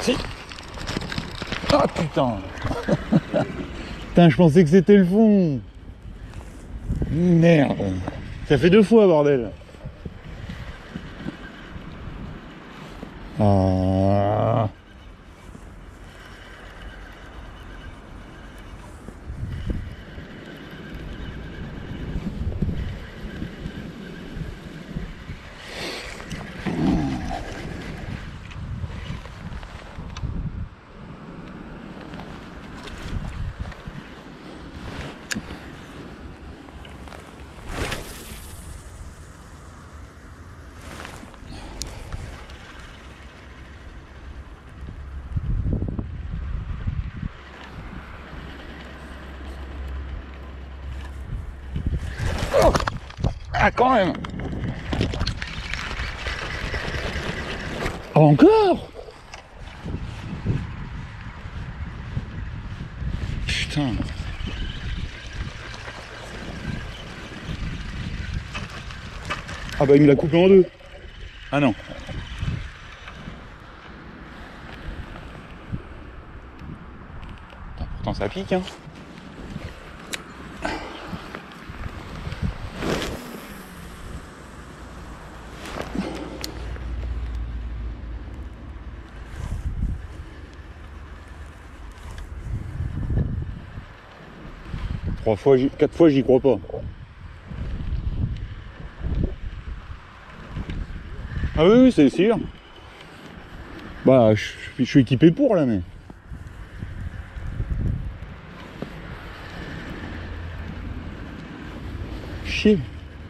Si. Ah putain. Putain, je pensais que c'était le fond. Merde. Ça fait 2 fois, bordel. Ah. Ah, quand même. Encore. Putain. Ah bah il me l'a coupé en 2. Ah non. Putain, pourtant ça pique, hein. Quatre fois, j'y crois pas. Ah oui, oui, c'est sûr. Bah, je suis équipé pour là, mais. Chier.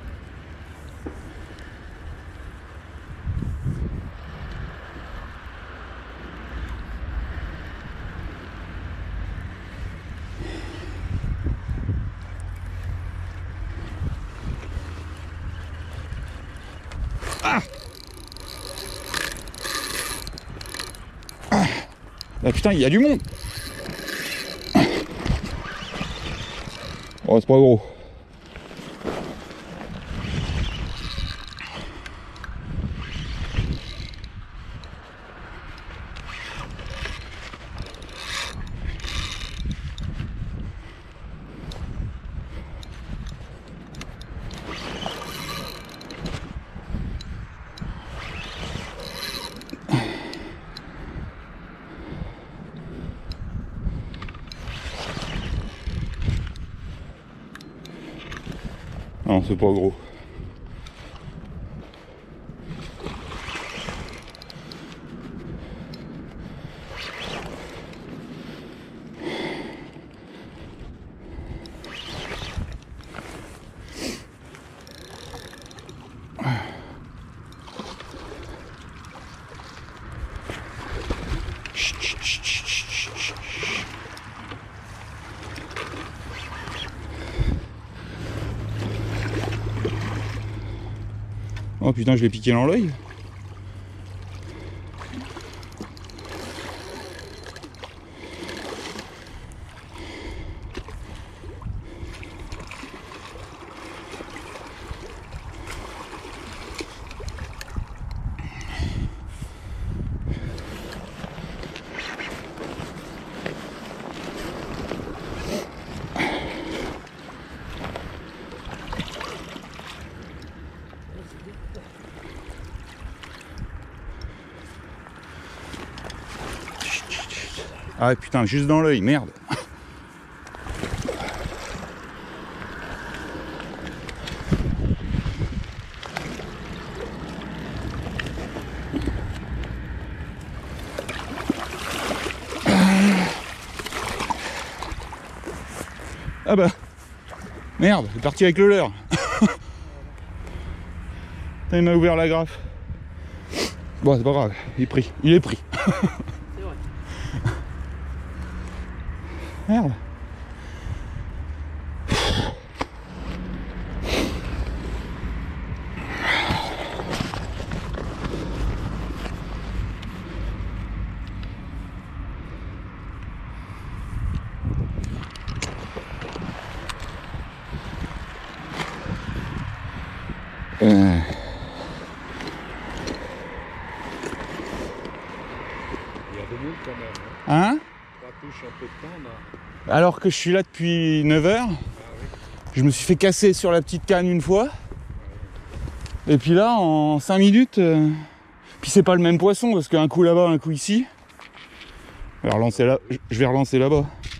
Ah. Ah. Bah putain, il y a du monde. Oh, c'est pas gros. Non, c'est pas gros. Oh putain, je l'ai piqué dans l'œil. Ah putain, juste dans l'œil, merde. Ah bah, merde, c'est parti avec le leurre. Il m'a ouvert la graffe. Bon, c'est pas grave, il est pris. Il est pris. C'est vrai. Merde. Il y a 2 minutes. Hein? Ça touche un peu de temps là. Alors que je suis là depuis 9 h. Ah, oui. Je me suis fait casser sur la petite canne une fois. Et puis là, en 5 minutes... Puis c'est pas le même poisson, parce qu'un coup là-bas, un coup ici. Je vais relancer là-bas.